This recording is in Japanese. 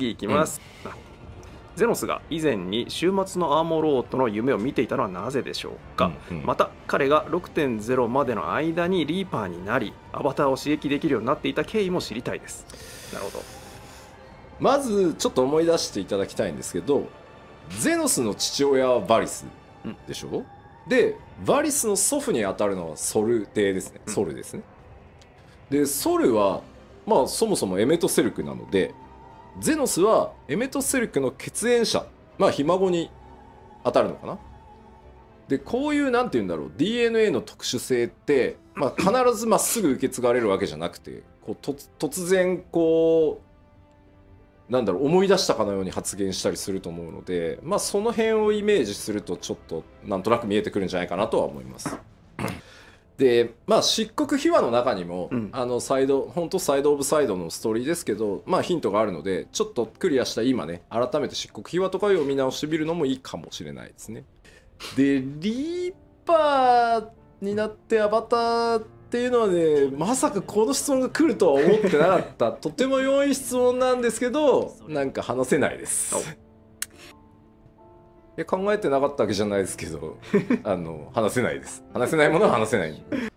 次いきます。ゼノスが以前に週末のアーモロードの夢を見ていたのはなぜでしょうか。また彼が 6.0 までの間にリーパーになりアバターを刺激できるようになっていた経緯も知りたいです。なるほど。 まずちょっと思い出していただきたいんですけど、ゼノスの父親はバリスでしょ、でバリスの祖父にあたるのはソル帝ですね、ソルですね。でソルはまあそもそもエメトセルクなので、ゼノスはエメトセルクの血縁者、まあひ孫に当たるのかな。でこういうなんて言うんだろう、 DNA の特殊性って、まあ、必ずまっすぐ受け継がれるわけじゃなくて、こう突然こうなんだろう、思い出したかのように発言したりすると思うので、まあその辺をイメージするとちょっとなんとなく見えてくるんじゃないかなとは思います。でまあ漆黒秘話の中にも、本当サイドオブサイドのストーリーですけど、まあヒントがあるので、ちょっとクリアした今ね、改めて漆黒秘話とかを見直してみるのもいいかもしれないですね。でリーパーになってアバターっていうのはね、まさかこの質問が来るとは思ってなかったとても良い質問なんですけど、なんか話せないです。考えてなかったわけじゃないですけど話せないです。話せないものは話せない。